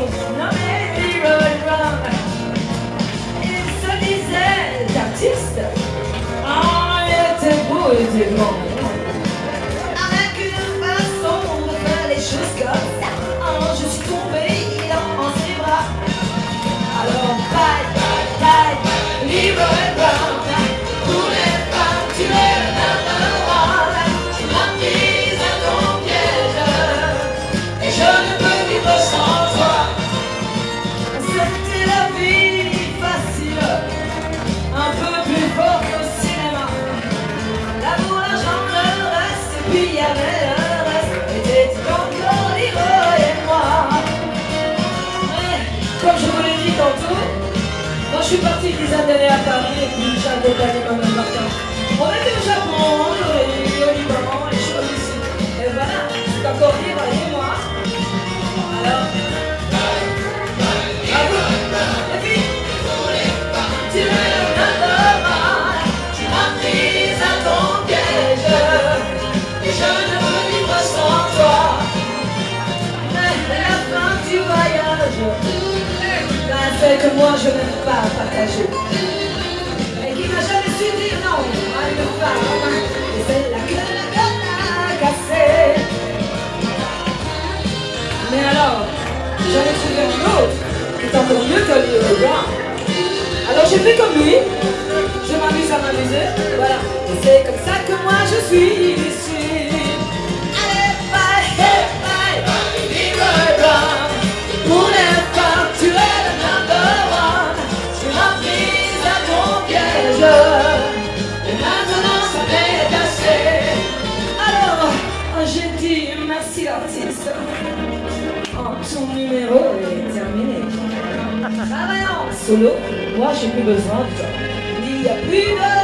nommé Leroy Brown. Il se disait artiste. Ah, il était beau, il était grand. Avec une façon de faire les choses comme ça. Ah, je suis tombée dans ses bras. Alors, bye, bye, bye, Leroy Brown. Pour les femmes, tu es le number one. Tu m'as prise à ton piège. Et je ne peux vivre sans toi. C'était la vie facile, un peu plus fort qu'au cinéma. L'amour, l'argent, le reste, et puis il y avait le reste. Était encore Leroy et moi. Mais comme je vous l'ai dit tantôt, quand je suis partie une dizaine d'années à Paris et puis j'ai accompagné ma mère Martin, on était au Japon, en Corée, au Liban, les choses ici. Et voilà, c'est encore Leroy et moi. Alors, à vous, les filles, tu es le number one. Tu m'as prise à ton piège et je ne veux vivre sans toi. Mais la fin du voyage, c'est que moi je n'aime pas partager. Et qui n'a jamais su dire non à une femme. Et c'est là que la gueule a cassé. Mais alors, j'en ai trouvé un autre qui est encore mieux que Leroy Brown. Alors j'ai fait comme lui, je m'amuse à m'amuser, voilà. Et c'est comme ça que moi je suis ici. Allez, bye, bye, bye, Leroy Brown. Pour les femmes, tu es le number one. Tu m'as prise à ton piège. Et maintenant ça m'est assez. Alors, j'ai dit merci l'artiste. Oh, son numéro est terminé. Travaillant en solo, moi j'ai plus besoin de toi. Il n'y a plus de